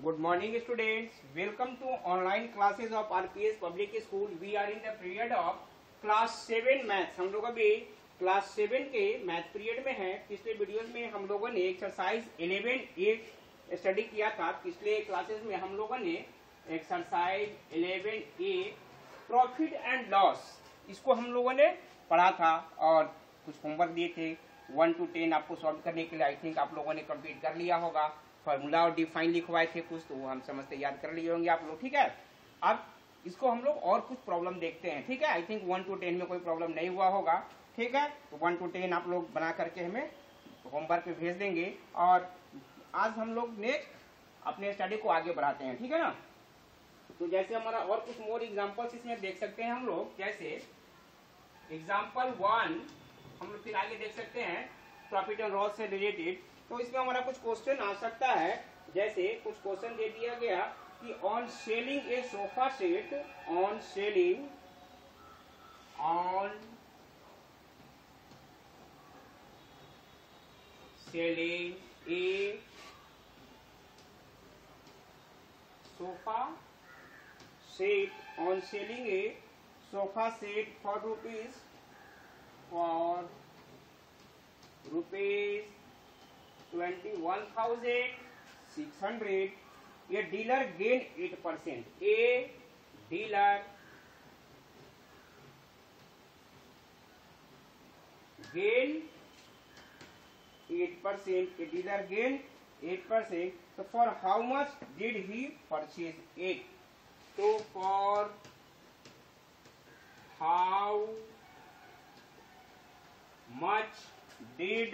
Good morning students. Welcome to online classes of RPS Public School. We are in the period of class 7 maths. हम लोग अभी class 7 के math period में हैं. पिछले videos में हम लोगों ने एक्सरसाइज 11A स्टडी किया था. पिछले क्लासेस में हम लोगों ने exercise 11A profit and loss इसको हम लोगों ने पढ़ा था और कुछ होमवर्क दिए थे 1 to 10 आपको सॉल्व करने के लिए. आई थिंक आप लोगों ने कंप्लीट कर लिया होगा. फॉर्मूला और डिफाइन लिखवाए थे कुछ, तो वो हम समझते याद कर लिए होंगे आप लोग. ठीक है, अब इसको हम लोग और कुछ प्रॉब्लम देखते हैं. ठीक है, आई थिंक 1 to 10 में कोई प्रॉब्लम नहीं हुआ होगा. ठीक है, तो 1 to 10 आप लोग बना करके हमें होमवर्क पे भेज देंगे और आज हम लोग नेक्स्ट अपने स्टडी को आगे बढ़ाते हैं. ठीक है ना, तो जैसे हमारा और कुछ मोर एग्जाम्पल्स इसमें देख सकते हैं हम लोग. जैसे एग्जाम्पल 1 हम लोग फिर आगे देख सकते हैं प्रॉफिट एंड लॉस से रिलेटेड. तो इसमें हमारा कुछ क्वेश्चन आ सकता है. जैसे कुछ क्वेश्चन दे दिया गया कि on selling a sofa set, on selling a sofa set, on selling a sofa set for rupees 21,600, ये dealer gain 8%. A dealer gain 8%, a dealer gain 8%. तो for how much did he purchase it? तो for how much did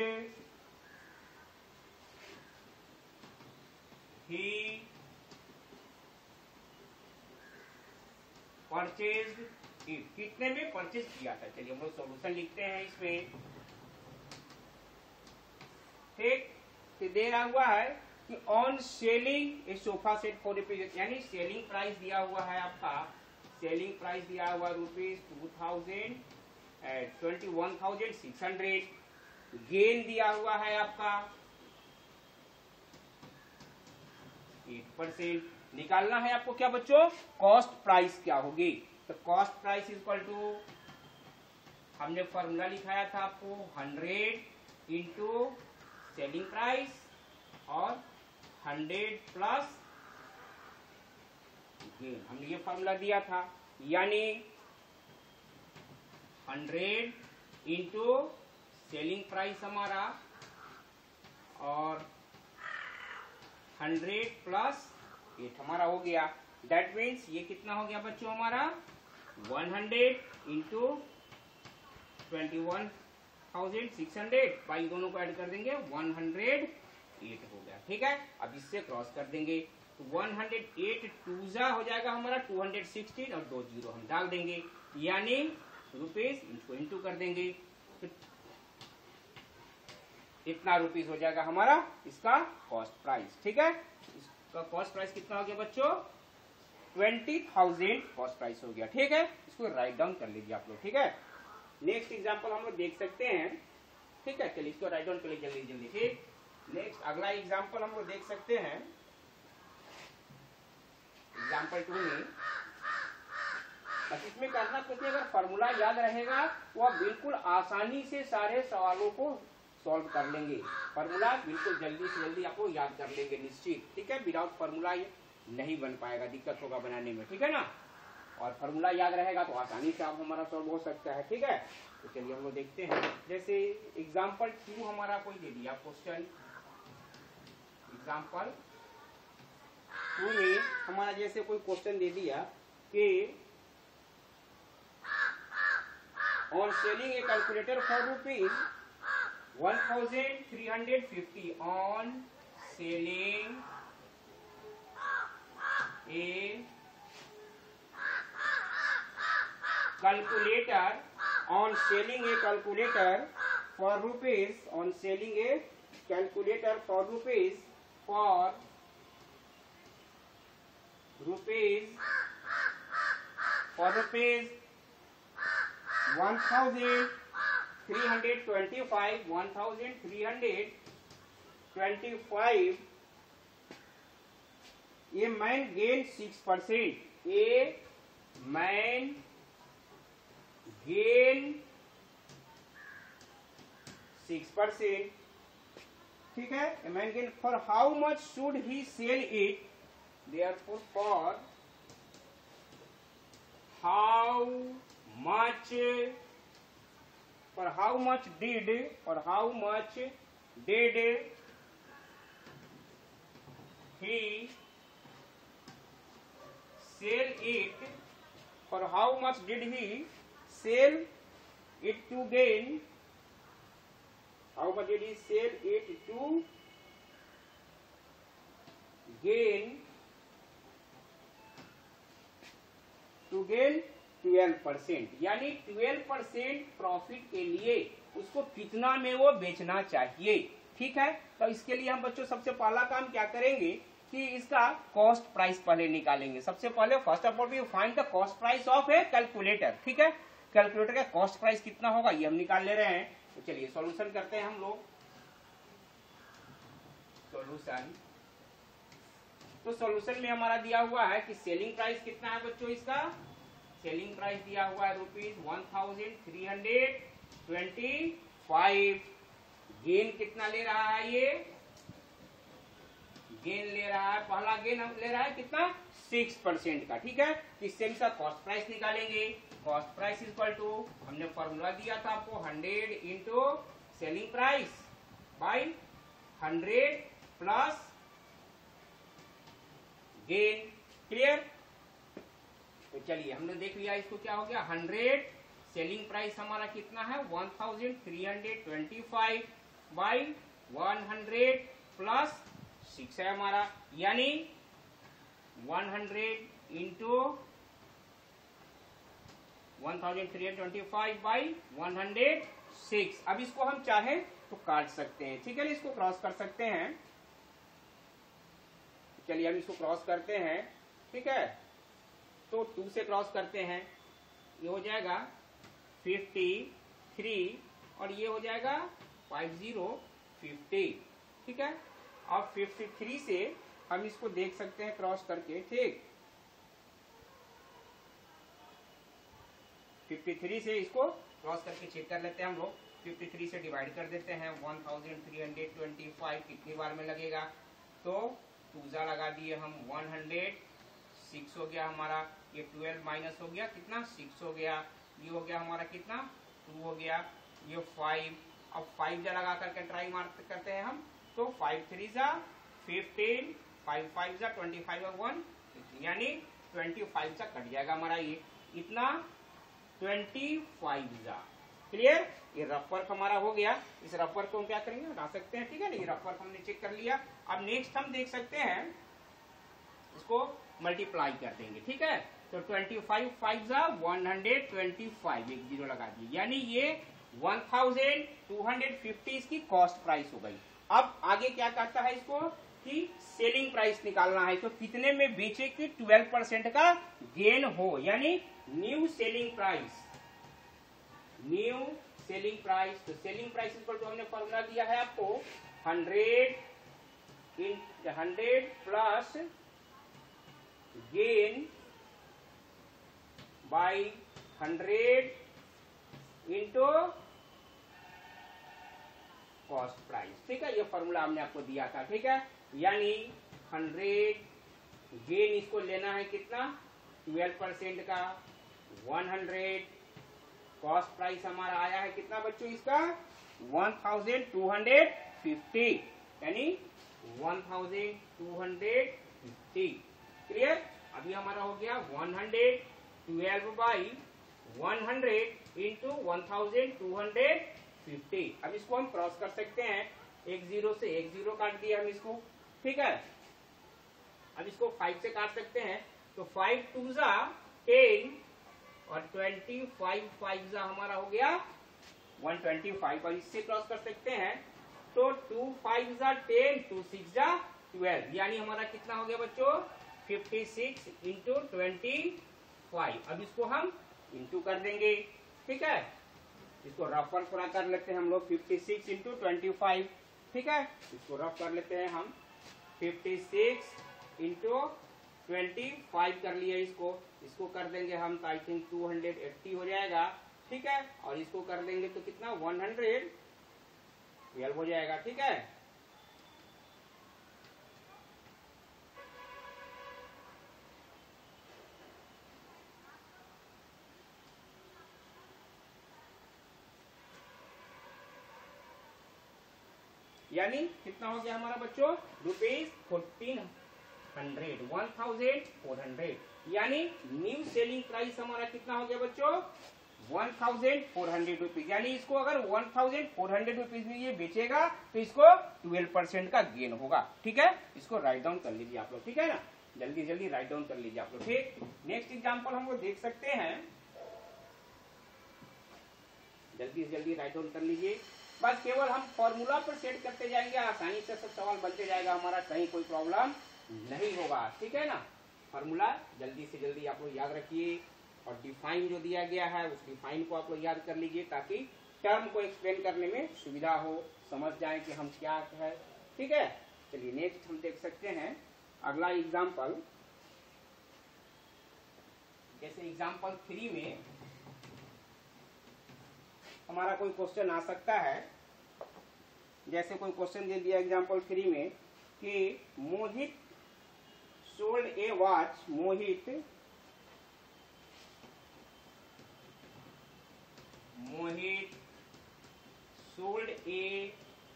he purchased it? कितने में purchase किया था? चलिए हम लोग सॉल्यूशन लिखते हैं इसमें. ठीक, तो दे रहा हुआ है कि on selling a sofa set for rupees, यानी सेलिंग प्राइस दिया हुआ है आपका, सेलिंग प्राइस दिया हुआ रुपीज 21,600. गेन दिया हुआ है आपका 8%. निकालना है आपको क्या बच्चों? कॉस्ट प्राइस क्या होगी? तो कॉस्ट प्राइस इक्वल टू, हमने फॉर्मूला लिखाया था आपको 100 इंटू सेलिंग प्राइस और 100 प्लस गेन. हमने ये फॉर्मूला दिया था, यानी 100 इंटू सेलिंग प्राइस हमारा और 100 प्लस 8 हमारा हो गया. दैट मीन्स ये कितना हो गया बच्चों हमारा? 100 इंटू 21,600 बाई दोनों को ऐड कर देंगे 108 हो गया. ठीक है, अब इससे क्रॉस कर देंगे तो 108 टूजा हो जाएगा हमारा 216 और 2 जीरो हम डाल देंगे, यानी रुपीज इसको इंटू कर देंगे तो इतना रुपीज हो जाएगा हमारा इसका कॉस्ट प्राइस. ठीक है, इसका कॉस्ट प्राइस कितना हो गया बच्चों? 20,000 कॉस्ट प्राइस हो गया. ठीक है, इसको राइट डाउन कर लीजिए आप लोग. ठीक है, नेक्स्ट एग्जांपल हम लोग देख सकते हैं. ठीक है, चलिए इसको राइट डाउन कर लीजिए जल्दी जल्दी. ठीक, नेक्स्ट अगला एग्जांपल हम लोग देख सकते हैं. एग्जांपल 2 में बस इसमें करना कुछ नहीं, अगर फॉर्मूला याद रहेगा तो आप बिल्कुल आसानी से सारे सवालों को सॉल्व कर लेंगे. फॉर्मूला बिल्कुल जल्दी से जल्दी आपको याद कर लेंगे निश्चित. ठीक है, विदाउट फॉर्मूला ये नहीं बन पाएगा, दिक्कत होगा बनाने में. ठीक है ना, और फॉर्मूला याद रहेगा तो आसानी से आप हमारा सॉल्व हो सकता है. ठीक है, तो चलिए हम लोग देखते हैं. जैसे एग्जाम्पल 2 हमारा कोई दे दिया क्वेश्चन. एग्जाम्पल 2 में हमारा जैसे कोई क्वेश्चन दे दिया कि on selling a calculator for rupees 1,350, on selling a calculator, on selling a calculator for rupees, on selling a calculator for rupees 1,325 a man gain 6%, a man gain 6%, ठीक है। A man gain for how much should he sell it, therefore for how much, for how much did he sell it, for how much did he sell it to gain, how much did he sell it to gain 12%, यानी 12% profit के लिए उसको कितना में वो बेचना चाहिए, ठीक है। तो इसके लिए हम बच्चों सबसे पहला काम क्या करेंगे कि इसका कॉस्ट प्राइस पहले निकालेंगे। सबसे पहले first of all we find the cost price of a calculator, ठीक है। कैलकुलेटर का कॉस्ट प्राइस कितना होगा ये हम निकाल ले रहे हैं। तो चलिए सॉल्यूशन करते हैं हम लोग। सॉल्यूशन, तो सॉल्यूशन में हमारा दिया हुआ है कि सेलिंग प्राइस कितना है बच्चों, इसका सेलिंग प्राइस दिया हुआ है ₹1325। गेन कितना ले रहा है, ये गेन ले रहा है, पहला गेन ले रहा है कितना 6% का, ठीक है। इससे इसका कॉस्ट प्राइस निकालेंगे। कॉस्ट प्राइस इक्वल टू, हमने फॉर्मूला दिया था आपको 100 into selling price by 100 plus gain, clear. तो चलिए हमने देख लिया इसको क्या हो गया 100, सेलिंग प्राइस हमारा कितना है 1325 बाई 100 प्लस 6 है हमारा, यानी 100 इंटू 1325 बाई 106। अब इसको हम चाहे तो काट सकते हैं, ठीक है, इसको क्रॉस कर सकते हैं। चलिए हम इसको क्रॉस करते हैं, ठीक है। तो 2 से क्रॉस करते हैं, ये हो जाएगा 53 और ये हो जाएगा 5050, ठीक है। अब 53 से हम इसको देख सकते हैं क्रॉस करके, ठीक। 53 से इसको क्रॉस करके चेक कर लेते हैं हम लोग। 53 से डिवाइड कर देते हैं 1325 कितनी बार में लगेगा, तो 2 लगा दिए हम 100, 6 हो गया हमारा, ये 12 माइनस हो गया कितना 6 हो गया, ये हो गया हमारा कितना 2 हो गया, ये 5। अब 5 जा लगा करके ट्राई मार करते हैं हम, तो 5 3 जा 15, 5 5 जा 25 और 1, यानी 25 जा कट जाएगा हमारा, ये इतना 25 जा, क्लियर। ये रफ वर्क हमारा हो गया। इस रफ वर्क को हम क्या करेंगे, हटा सकते हैं, ठीक है। ये रफ वर्क हमने चेक कर लिया। अब नेक्स्ट हम देख सकते हैं, इसको मल्टीप्लाई कर देंगे, ठीक है। तो 25 5 जा 125, एक 0 लगा दिए, यानी ये 1250 इसकी कॉस्ट प्राइस हो गई। अब आगे क्या कहता है इसको कि सेलिंग प्राइस निकालना है, तो कितने में बेचे कि 12% का गेन हो, यानी new selling price, new selling price. तो सेलिंग प्राइस इक्वल टू हमने फॉर्मूला दिया है आपको 100 plus gain by 100 into cost price, ठीक है। ये फॉर्मूला हमने आपको दिया था, ठीक है। यानी 100 गेन इसको लेना है कितना 12% का, 100 कॉस्ट प्राइस हमारा आया है कितना बच्चों इसका 1250, यानी 1250, क्लियर। अभी हमारा हो गया 112 बाई 100 इंटू 1250। अब इसको हम क्रॉस कर सकते हैं, एक 0 से एक 0 काट दिया हम इसको, ठीक है। अब इसको 5 से काट सकते हैं, तो 5 2 जा 10 और 25 5 जा हमारा हो गया 125। और इससे क्रॉस कर सकते हैं, तो 2 5 जा 10, 2 6 जा 12, यानी हमारा कितना हो गया बच्चों 56 इंटू 25। अब इसको हम इंटू कर देंगे, ठीक है। इसको रफ वर्क पूरा कर लेते हैं हम लोग 56 इंटू 25, ठीक है। इसको रफ कर लेते हैं हम 56 इंटू 25 कर लिया इसको कर देंगे हम तो आई थिंक 280 हो जाएगा, ठीक है। और इसको कर देंगे तो कितना 112 हो जाएगा, ठीक है। यानी कितना हो गया हमारा बच्चों, ₹1400 यानी न्यू सेलिंग प्राइस हमारा कितना हो गया बच्चों, 1400 रुपीज। यानी इसको अगर 1400 रुपीज में ये बेचेगा तो इसको 12% का गेन होगा, ठीक है। इसको राइट डाउन कर लीजिए आप लोग, ठीक है ना, जल्दी जल्दी राइट डाउन कर लीजिए आप लोग, ठीक। नेक्स्ट एग्जांपल हम लोग देख सकते हैं, जल्दी जल्दी राइट डाउन कर लीजिए। बस केवल हम फॉर्मूला पर सेट करते जाएंगे, आसानी से सब सवाल बनते जाएगा हमारा, कहीं कोई प्रॉब्लम नहीं होगा, ठीक है ना। फॉर्मूला जल्दी से जल्दी आप लोग याद रखिए और डिफाइन जो दिया गया है उस डिफाइन को आप लोग याद कर लीजिए ताकि टर्म को एक्सप्लेन करने में सुविधा हो, समझ जाए कि हम क्या है, ठीक है। चलिए नेक्स्ट हम देख सकते हैं अगला एग्जाम्पल। जैसे एग्जाम्पल 3 में हमारा कोई क्वेश्चन आ सकता है, जैसे कोई क्वेश्चन दे दिया एग्जाम्पल 3 में कि Mohit sold a watch, Mohit sold a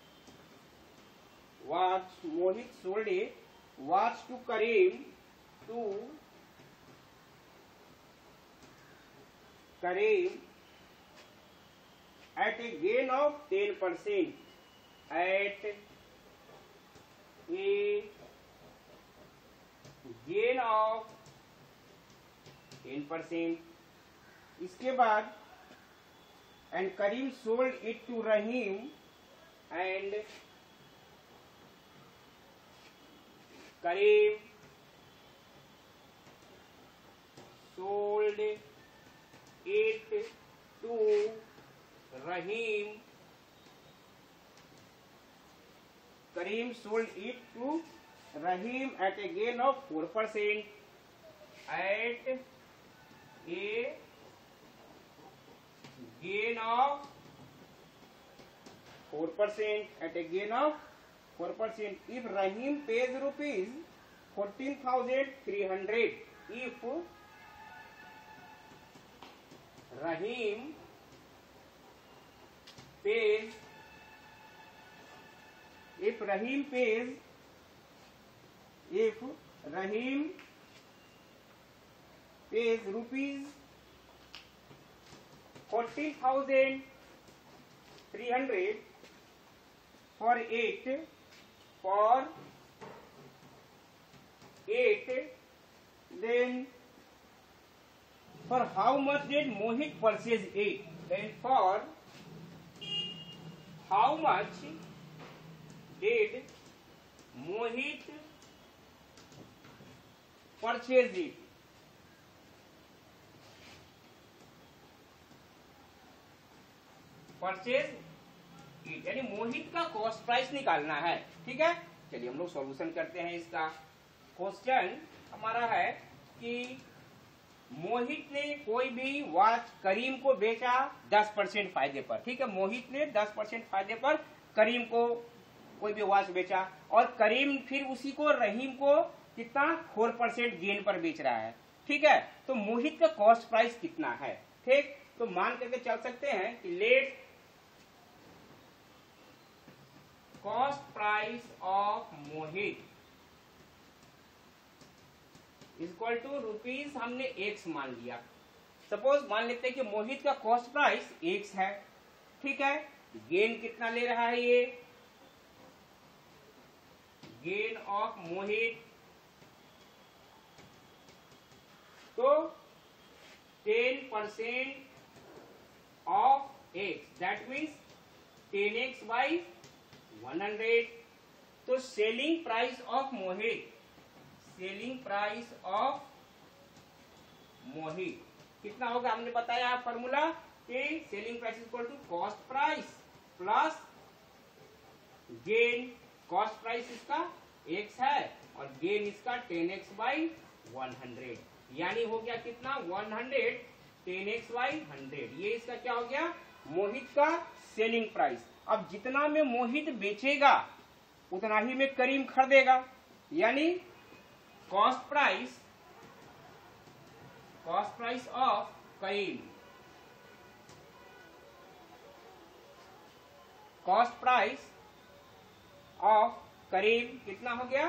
watch to Karim at a gain of 10%, at a gain of 10%। इसके बाद and Karim sold it to Rahim and Karim sold it to Rahim, Karim sold it to Rahim at a gain of 4%, at a gain of 4%, at a gain of 4%. If Rahim pays rupees 14,300, if Rahim pays rupees 14,300 for it, then for how much did Mohit purchase it? Then for how much did Mohit purchase it? यानी मोहित का cost price निकालना है, ठीक है। चलिए हम लोग solution करते हैं इसका। क्वेश्चन हमारा है कि मोहित ने कोई भी वॉच करीम को बेचा 10% फायदे पर, ठीक है। मोहित ने 10% फायदे पर करीम को कोई भी वॉच बेचा और करीम फिर उसी को रहीम को कितना 4% गेन पर बेच रहा है, ठीक है। तो मोहित का कॉस्ट प्राइस कितना है, ठीक। तो मान करके चल सकते हैं कि let cost price of Mohit equal to rupees, हमने x मान लिया। सपोज मान लेते हैं कि मोहित का कॉस्ट प्राइस x है, ठीक है। गेन कितना ले रहा है ये, गेन ऑफ मोहित तो 10% of x, that means 10x by 100। तो selling price of Mohit, selling price of Mohit कितना होगा, हमने बताया फॉर्मूला कि selling price equal to cost price plus gain. Cost price इसका x है और गेन इसका 10x/100, यानी हो गया कितना 100 10x/100। ये इसका क्या हो गया मोहित का सेलिंग प्राइस। अब जितना में मोहित बेचेगा उतना ही में करीम खरीदेगा, यानी cost price of Karim, cost price of Karim कितना हो गया,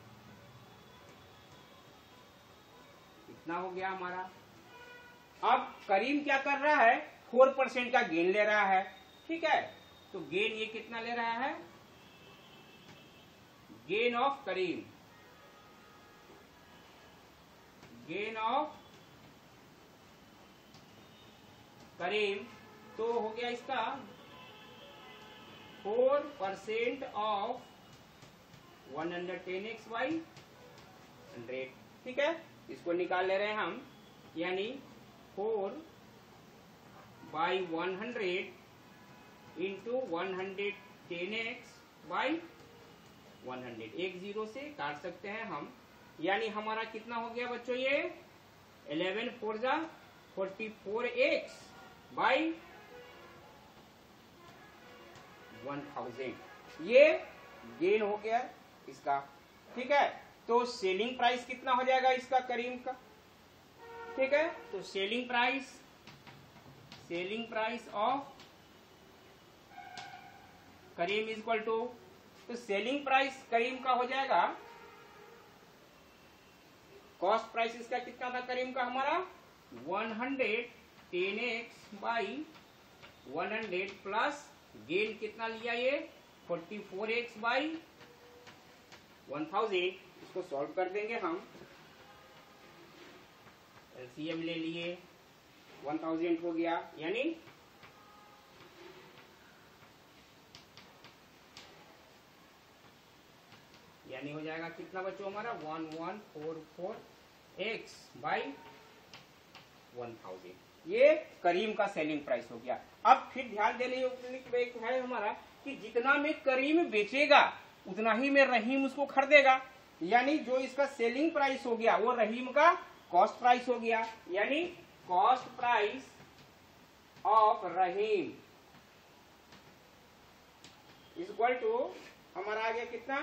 कितना हो गया हमारा। अब करीम क्या कर रहा है 4% का गेन ले रहा है, ठीक है। तो गेन ये कितना ले रहा है, gain of Karim, gain of Karim तो हो गया इसका 4% ऑफ 110x/100, ठीक है। इसको निकाल ले रहे हैं हम, यानी 4/100 इंटू 110x/100, एक जीरो से काट सकते हैं हम, यानी हमारा कितना हो गया बच्चों ये 11 4 जा 44x/1000, ये गेन हो गया इसका, ठीक है। तो सेलिंग प्राइस कितना हो जाएगा इसका करीम का, ठीक है। तो selling price of Karim is equal to, तो सेलिंग प्राइस करीम का हो जाएगा, कॉस्ट प्राइस इसका कितना था करीम का हमारा 110x/100 प्लस गेन कितना लिया ये 44x/1000। इसको सॉल्व कर देंगे हम, एलसीएम ले लिए 1000 हो गया, यानी हो जाएगा कितना बच्चों हमारा 1144x/1000, ये करीम का सेलिंग प्राइस हो गया। अब फिर ध्यान देने योग्य है हमारा कि जितना में करीम बेचेगा उतना ही में रहीम उसको खरीदेगा, यानी जो इसका सेलिंग प्राइस हो गया वो रहीम का कॉस्ट प्राइस हो गया, यानी cost price of Rahim is equal to हमारा आ गया कितना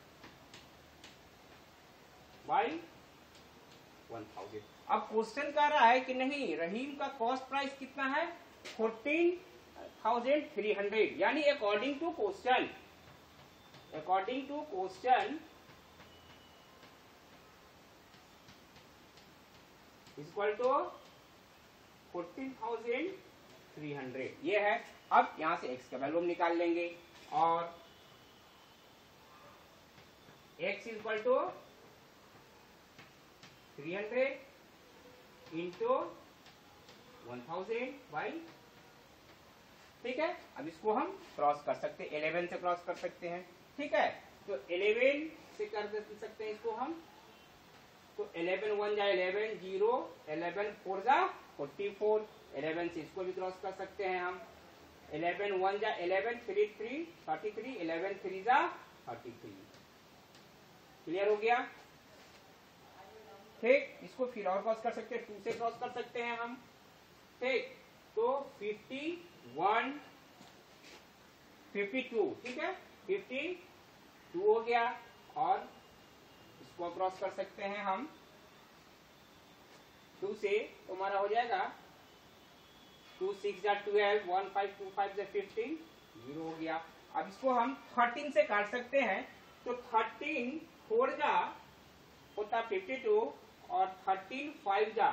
बाई 1000। अब क्वेश्चन कह रहा है कि नहीं रहीम का कॉस्ट प्राइस कितना है 14,300, यानी according to question equal to 14,300 ये है। अब यहां से x का वैल्यू निकाल लेंगे और x equal to 300 into 1000 by, ठीक है। अब इसको हम क्रॉस कर सकते हैं, 11 से क्रॉस कर सकते हैं, ठीक है। तो 11 से कर सकते हैं इसको हम, तो 11 1 जा 11 0 11 4 जा 44, 11 से इसको भी क्रॉस कर सकते हैं हम, 11 1 जा 11 3 3 33, 11 3 जा 33, क्लियर हो गया, ठीक। इसको फिर और क्रॉस कर सकते हैं, 2 से क्रॉस कर सकते हैं हम, ठीक। तो 51 52, ठीक है 52 हो गया, और इसको क्रॉस कर सकते हैं हम 2 से, तो हमारा हो जाएगा 2 6 जा 12 1 5 2 5 जा 15 0 हो गया। अब इसको हम 13 से काट सकते हैं, तो 13 4 जा होता 52 और 13 5 जा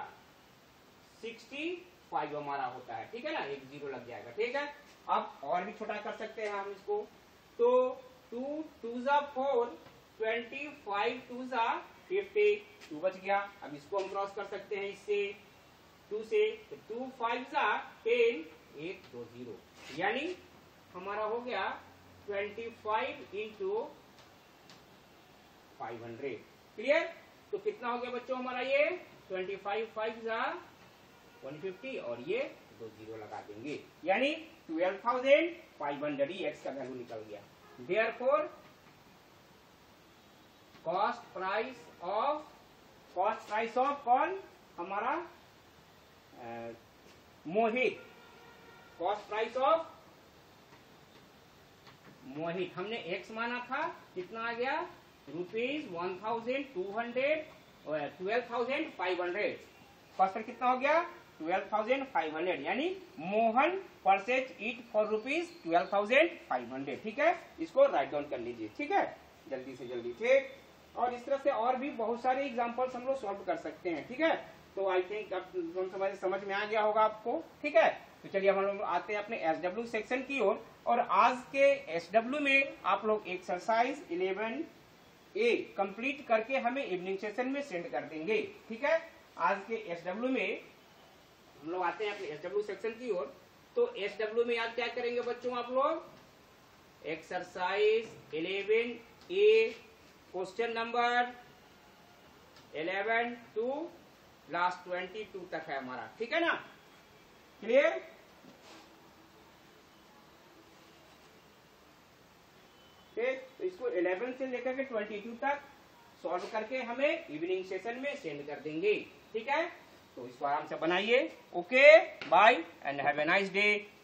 65 हमारा होता है, ठीक है ना, एक जीरो लग जाएगा, ठीक है। अब और भी छोटा कर सकते हैं हम इसको, तो 2 2 जा 4 25 2 जा 50, 2 बच गया। अब इसको हम क्रॉस कर सकते हैं इससे 2 से, तो 2 5 जा 10 1 2 0, यानी हमारा हो गया 25 इंटू 500, क्लियर। तो कितना हो गया बच्चों हमारा ये 25 5 जा 150 और ये 2 जीरो लगा देंगे, यानी 12,500 ही एक्स का वैल्यू निकल गया। देयरफॉर कॉस्ट प्राइस ऑफ कौन, हमारा Mohit, cost price of Mohit हमने एक्स माना था, कितना आ गया ₹1200 12,500, कॉस्ट पर कितना हो गया 12,500, यानी मोहन परचेज इट फॉर ₹12,500। ठीक है, इसको राइट डाउन कर लीजिए। ठीक है, जल्दी से जल्दी। ठीक, और इस तरह से और भी बहुत सारे एग्जांपल्स हम लोग सॉल्व कर सकते हैं। ठीक है, तो आई थिंक अब समझ में आ गया होगा आपको। ठीक है, तो चलिए हम लोग आते हैं अपने एसडब्ल्यू सेक्शन की ओर, और आज के एसडब्ल्यू में आप लोग एक्सरसाइज 11A कंप्लीट करके हमें इवनिंग सेशन में सेंड कर देंगे। ठीक है, आज के एसडब्ल्यू में हम लोग आते हैं अपने एसडब्ल्यू सेक्शन की ओर। तो एसडब्ल्यू में आज क्या करेंगे बच्चों, आप लोग exercise 11A question number 11 to last 22 तक है हमारा। ठीक है ना, क्लियर? ठीक, तो इसको 11 से लेकर के 22 तक सॉल्व करके हमें इवनिंग सेशन में सेंड कर देंगे। ठीक है, तो इसको आराम से बनाइए। Okay, bye and have a nice day.